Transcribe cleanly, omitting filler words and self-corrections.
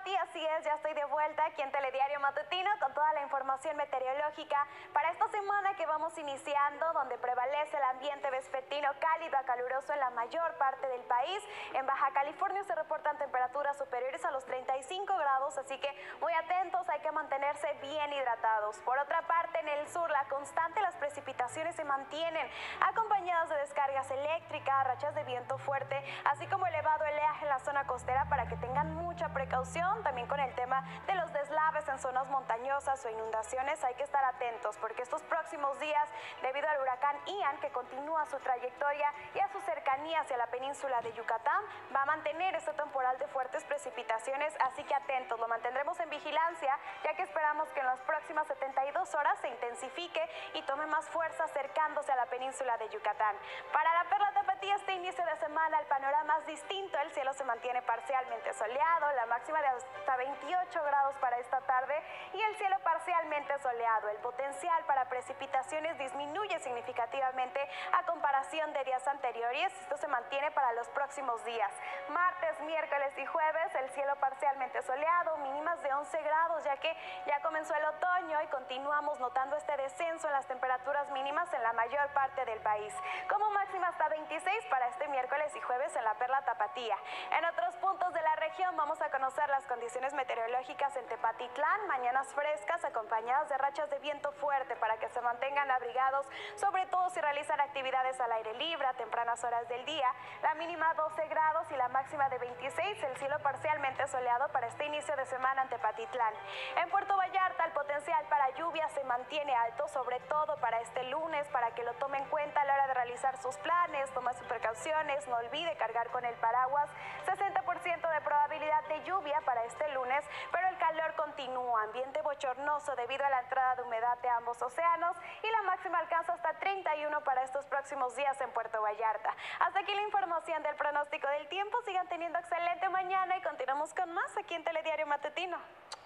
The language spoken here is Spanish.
Pati, así es, ya estoy de vuelta aquí en Telediario Matutino con toda la información meteorológica para esta semana que vamos iniciando, donde prevalece el ambiente vespertino cálido a caluroso en la mayor parte del país. En Baja California se reportan temperaturas superiores a los 35 grados, así que muy atentos, hay que mantenerse bien hidratados. Por otra parte, en el sur, la constante, las precipitaciones se mantienen, acompañadas de descargas eléctricas, rachas de viento fuerte, así como elevado oleaje en la zona costera, para que tengan mucha precaución. También con el tema de los deslaves en zonas montañosas o inundaciones hay que estar atentos, porque estos próximos días, debido al huracán Ian, que continúa su trayectoria y a su cercanía hacia la península de Yucatán, va a mantener este temporal de fuertes precipitaciones, así que atentos, lo mantendremos en vigilancia, ya que esperamos que en las próximas 72 horas se intensifique y tome más fuerza acercándose a la península de Yucatán. Para la Perla Tapatía, este inicio de semana el panorama es distinto, el cielo se mantiene parcialmente soleado, la máxima de hasta 28 grados para esta tarde y el cielo parcialmente soleado. El potencial para precipitaciones disminuye significativamente a comparación de días anteriores. Esto se mantiene para los próximos días. Martes, miércoles y jueves, el cielo parcialmente soleado, mínimas de 11 grados, ya que ya comenzó el otoño y continuamos notando este descenso en las temperaturas mínimas en la mayor parte del país. Como máxima hasta 26 para este miércoles y jueves en la Perla Tapatía. En otros puntos de la región vamos a conocer las condiciones meteorológicas en Tepatitlán, mañanas frescas acompañadas de rachas de viento fuerte para que se mantengan abrigados, sobre todo si realizan actividades al aire libre a tempranas horas del día. La mínima 12 grados y la máxima de 26, el cielo parcialmente soleado para este inicio de semana en Tepatitlán. En Puerto Vallarta el potencial para lluvia se mantiene alto, sobre todo para este lunes, para que lo tome en cuenta a la hora de realizar sus planes, tome sus precauciones, no olvide cargar con el paraguas. 60% de probabilidad de lluvia para este lunes, pero el calor continúa, ambiente bochornoso debido a la entrada de humedad de ambos océanos y la máxima alcanza hasta 31 para estos próximos días en Puerto Vallarta. Hasta aquí la información del pronóstico del tiempo, sigan teniendo excelente mañana y continuamos con más aquí en Telediario Matutino.